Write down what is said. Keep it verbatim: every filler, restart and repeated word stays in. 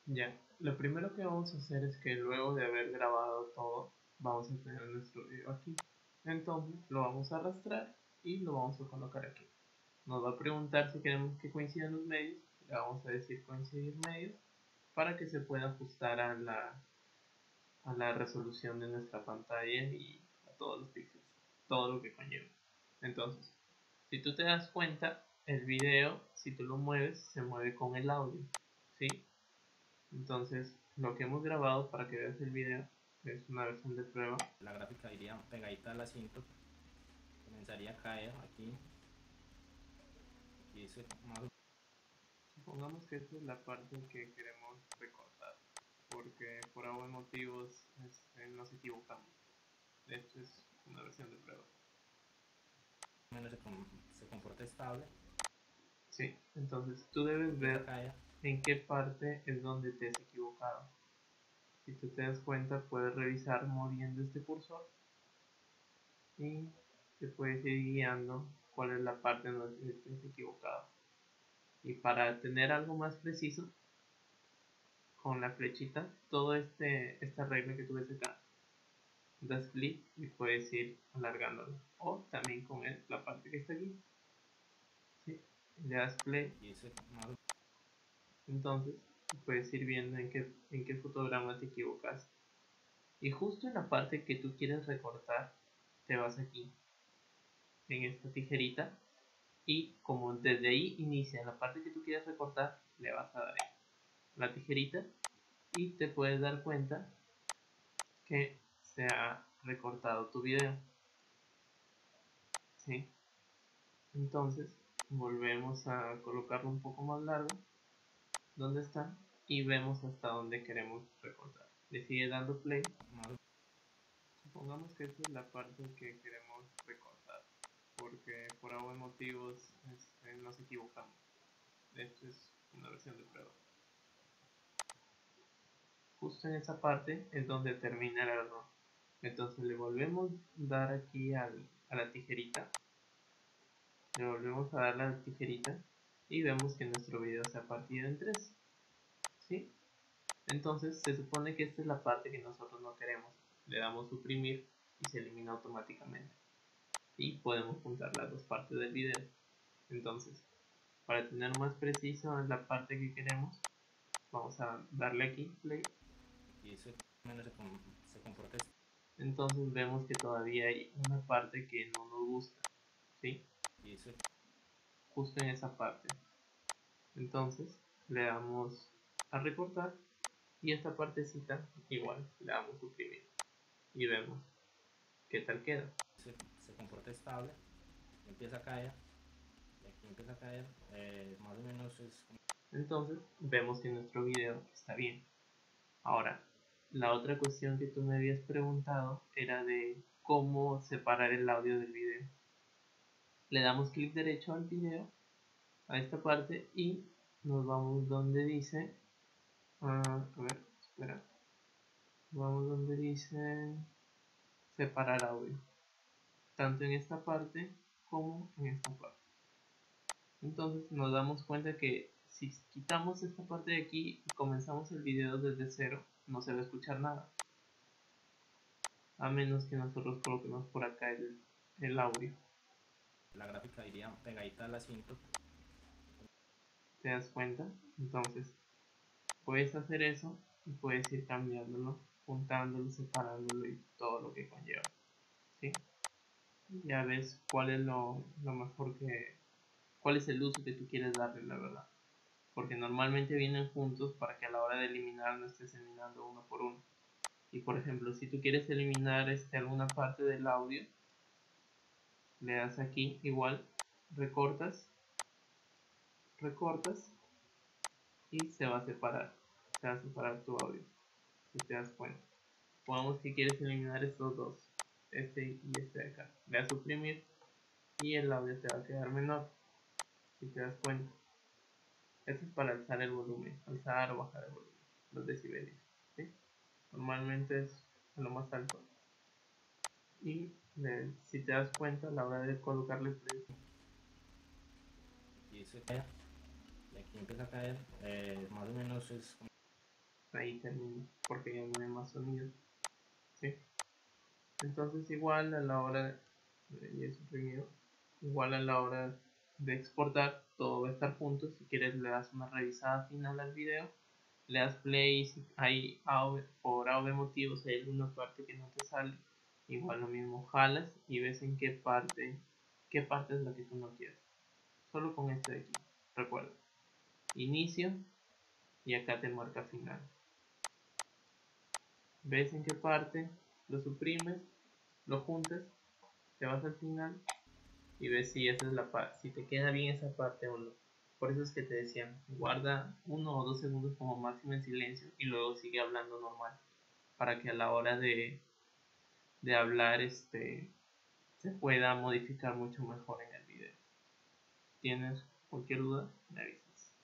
Ya, lo primero que vamos a hacer es que luego de haber grabado todo, vamos a tener nuestro video aquí. Entonces lo vamos a arrastrar y lo vamos a colocar aquí. Nos va a preguntar si queremos que coincidan los medios, le vamos a decir coincidir medios para que se pueda ajustar a la, a la resolución de nuestra pantalla y a todos los píxeles, todo lo que conlleva. Entonces, si tú te das cuenta, el video, si tú lo mueves, se mueve con el audio, ¿sí? Entonces, lo que hemos grabado para que veas el video es una versión de prueba. La gráfica iría pegadita al asiento, comenzaría a caer aquí. Y eso más. Supongamos que esta es la parte que queremos recortar, porque por algún motivos este, nos equivocamos. Esto es una versión de prueba. Menos se, com se comporta estable. Sí, entonces tú debes ver en qué parte es donde te has equivocado. Si tú te das cuenta, puedes revisar moviendo este cursor y te puedes ir guiando cuál es la parte en donde te has equivocado. Y para tener algo más preciso, con la flechita, todo este esta regla que tú ves acá, das clic y puedes ir alargándolo. O también con el, la parte que está aquí, ¿sí? Le das play. Y eso más. Entonces puedes ir viendo en qué, en qué fotograma te equivocas. Y justo en la parte que tú quieres recortar, te vas aquí, en esta tijerita. Y como desde ahí inicia la parte que tú quieres recortar, le vas a dar ahí, la tijerita, y te puedes dar cuenta que se ha recortado tu video, ¿sí? Entonces volvemos a colocarlo un poco más largo donde está y vemos hasta donde queremos recortar. Le sigue dando play. Supongamos que esta es la parte que queremos recortar, porque por algún motivos este, nos equivocamos. Esto es una versión de prueba. Justo en esa parte es donde termina el error. Entonces le volvemos a dar aquí al, a la tijerita. Le volvemos a dar la tijerita y vemos que nuestro video se ha partido en tres. ¿Sí? Entonces se supone que esta es la parte que nosotros no queremos. Le damos suprimir y se elimina automáticamente. Y podemos juntar las dos partes del video. Entonces, para tener más preciso en la parte que queremos, vamos a darle aquí play. Y eso menos se, com se comporta. Entonces vemos que todavía hay una parte que no nos gusta, ¿sí? Y eso justo en esa parte. Entonces le damos a recortar y esta partecita igual le damos suprimir y vemos qué tal queda. Se, se comporta estable, empieza a caer, y aquí empieza a caer, eh, más o menos es. Entonces vemos que nuestro video está bien. Ahora, la otra cuestión que tú me habías preguntado era de cómo separar el audio del video. Le damos clic derecho al video, a esta parte, y nos vamos donde dice, uh, a ver, espera, vamos donde dice separar audio, tanto en esta parte como en esta parte. Entonces nos damos cuenta que si quitamos esta parte de aquí y comenzamos el video desde cero, no se va a escuchar nada, a menos que nosotros coloquemos por acá el, el audio. La gráfica iría pegadita al asiento. ¿Te das cuenta? Entonces puedes hacer eso y puedes ir cambiándolo, juntándolo, separándolo y todo lo que conlleva, ¿sí? Ya ves cuál es lo, lo mejor que, cuál es el uso que tú quieres darle, la verdad, porque normalmente vienen juntos para que a la hora de eliminar no estés eliminando uno por uno. Y por ejemplo, si tú quieres eliminar este, alguna parte del audio, le das aquí igual, recortas, recortas y se va a separar, se va a separar tu audio, si te das cuenta. Supongamos que quieres eliminar estos dos, este y este de acá, le das suprimir y el audio te va a quedar menor, si te das cuenta. Esto es para alzar el volumen, alzar o bajar el volumen, los decibelios, ¿sí? Normalmente es a lo más alto. Y eh, si te das cuenta a la hora de colocarle play, Y eso cae, y aquí empieza a caer, eh, más o menos es. ahí termina, porque ya no hay más sonido. ¿Sí? Entonces igual a la hora de, suprimido, igual a la hora de exportar, todo va a estar junto. Si quieres le das una revisada final al video, le das play y si hay audio, por audio motivos hay alguna parte que no te sale, igual lo mismo jalas y ves en qué parte qué parte es la que tú no quieres. Solo con este de aquí, recuerda, inicio y acá te marca final. Ves en qué parte lo suprimes, lo juntas, te vas al final y ves si esa es la parte, si te queda bien esa parte o no. Por eso es que te decía, guarda uno o dos segundos como máximo en silencio y luego sigue hablando normal, para que a la hora de, de hablar este se pueda modificar mucho mejor en el video. ¿Tienes cualquier duda? Me avisas.